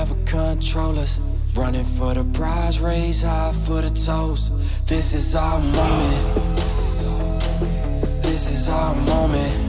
never control us. Running for the prize, raise high for the toast. This is our moment. This is our moment.